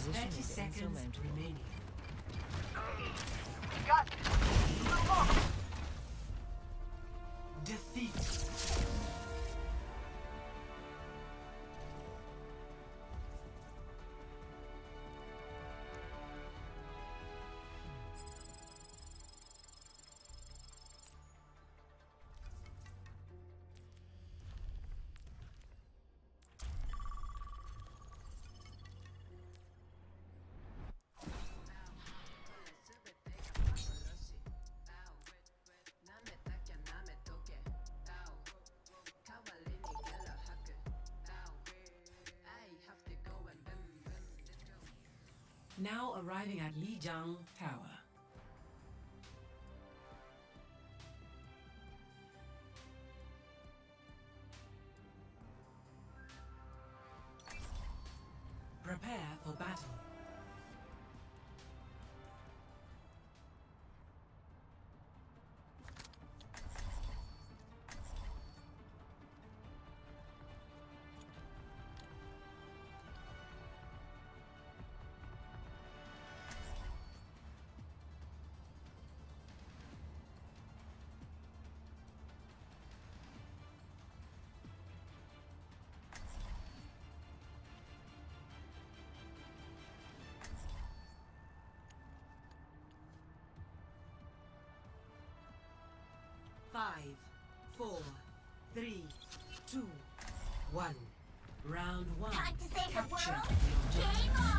position 30 is seconds insurmountable. remaining. Got this. Move on. Defeat. Now arriving at Lijiang Tower. Prepare for battle. Five, 4, 3, 2, 1. Round 1. Time to save the Capture world? the objective. Game on!